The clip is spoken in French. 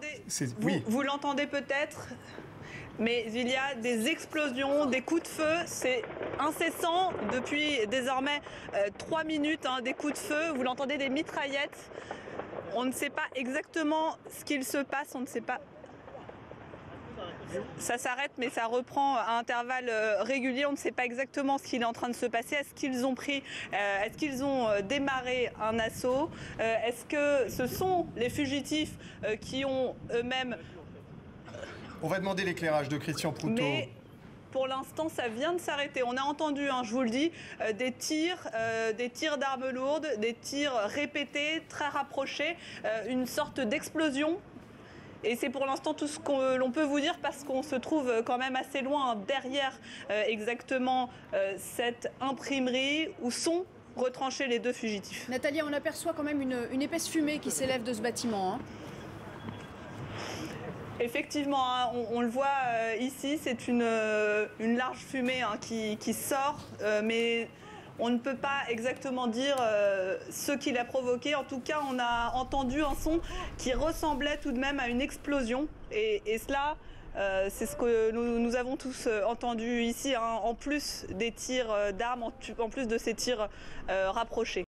Vous l'entendez peut-être, mais il y a des explosions, des coups de feu, c'est incessant depuis désormais 3 minutes, hein, des coups de feu, vous l'entendez, des mitraillettes. On ne sait pas exactement ce qu'il se passe, on ne sait pas. Ça s'arrête, mais ça reprend à intervalles réguliers. On ne sait pas exactement ce qu'il est en train de se passer. Est-ce qu'ils ont démarré un assaut? Est-ce que ce sont les fugitifs qui ont eux-mêmes... On va demander l'éclairage de Christian Proutot. Mais pour l'instant, ça vient de s'arrêter. On a entendu, hein, je vous le dis, des tirs d'armes lourdes, des tirs répétés, très rapprochés, une sorte d'explosion. Et c'est pour l'instant tout ce que l'on peut vous dire parce qu'on se trouve quand même assez loin derrière exactement cette imprimerie où sont retranchés les 2 fugitifs. Nathalie, on aperçoit quand même une épaisse fumée qui s'élève de ce bâtiment. Hein. Effectivement, hein, on le voit ici, c'est une large fumée, hein, qui sort, mais on ne peut pas exactement dire ce qui l'a provoqué. En tout cas, on a entendu un son qui ressemblait tout de même à une explosion. Et cela, c'est ce que nous avons tous entendu ici, hein, en plus des tirs d'armes, en plus de ces tirs rapprochés.